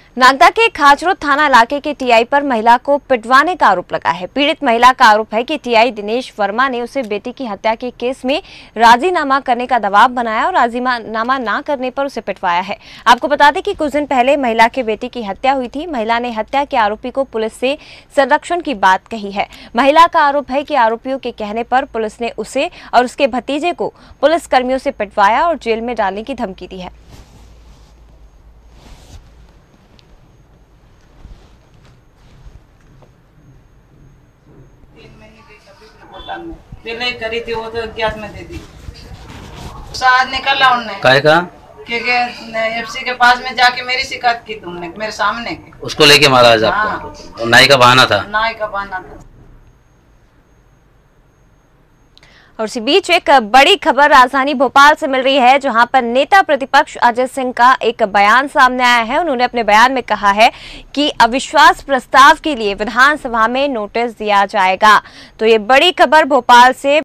नागदा के खाचरो थाना इलाके के टीआई पर महिला को पिटवाने का आरोप लगा है। पीड़ित महिला का आरोप है कि टीआई दिनेश वर्मा ने उसे बेटी की हत्या के केस में राजीनामा करने का दबाव बनाया और राजीनामा ना करने पर उसे पिटवाया है। आपको बता दें कि कुछ दिन पहले महिला के बेटी की हत्या हुई थी। महिला ने हत्या के आरोपी को पुलिस से संरक्षण की बात कही है। महिला का आरोप है कि आरोपियों के कहने पर पुलिस ने उसे और उसके भतीजे को पुलिस कर्मियों से पिटवाया और जेल में डालने की धमकी दी है। पहले करी थी वो तो अज्ञात में दे दी। साथ निकला उनने काहे का क्योंकि एफसी के पास में जाके मेरी शिकायत की तुमने मेरे सामने की। उसको लेके मारा है आपको? नाई का बहाना था। नाई का बहाना था। और इसी बीच एक बड़ी खबर राजधानी भोपाल से मिल रही है, जहां पर नेता प्रतिपक्ष अजय सिंह का एक बयान सामने आया है। उन्होंने अपने बयान में कहा है कि अविश्वास प्रस्ताव के लिए विधानसभा में नोटिस दिया जाएगा। तो ये बड़ी खबर भोपाल से